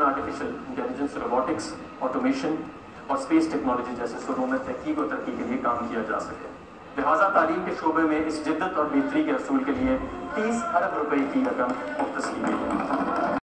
जिसमें artificial intelligence, robotics, automation और space technology जैसे शोबों में तहकीक और तरक्की के लिए काम किया जा सके। लिहाजा तालीम के शोबे में इस जिद्दत और बेहतरी के असूल के लिए 30 अरब रुपए की रकम मुख्तस की गई है।